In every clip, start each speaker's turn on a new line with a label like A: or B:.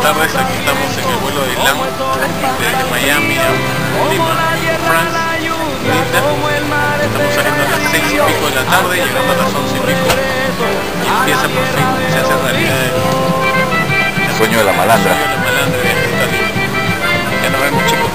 A: tardes, aquí estamos en el vuelo de LAM desde Miami a Lima, France. Ahorita estamos saliendo a las 6 y pico de la tarde, llegando a las 11 y pico y empieza por fin, se hace realidad
B: el sueño de la malandra.
A: El sueño de la malandra de esta Lima. Ya nos vemos, chicos.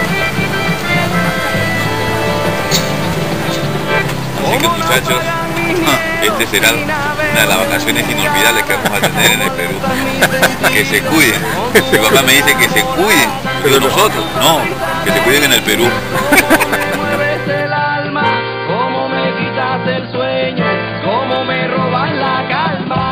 B: Así que muchachos, este será una de las vacaciones inolvidables que vamos a tener en el Perú. Que se cuiden. Mi papá me dice que se cuiden, pero nosotros no, que se cuiden en el Perú.
C: El alma, cómo me quitas el sueño, cómo me robas la calma.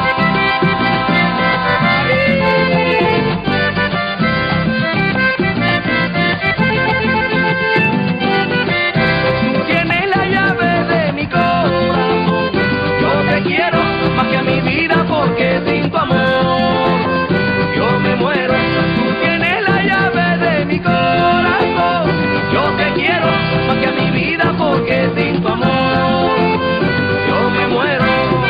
C: Tú tienes la llave de mi corazón, yo te quiero más que a mi vida porque sin tu amor yo me muero. Tú tienes la llave de mi corazón, yo te quiero más que a mi vida porque sin tu amor yo me muero.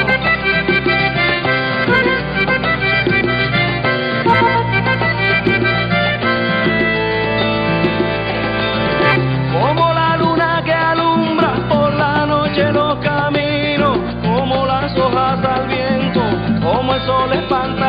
C: Como la luna que alumbra por la noche los caminos, como las hojas al viento, como el sol espanta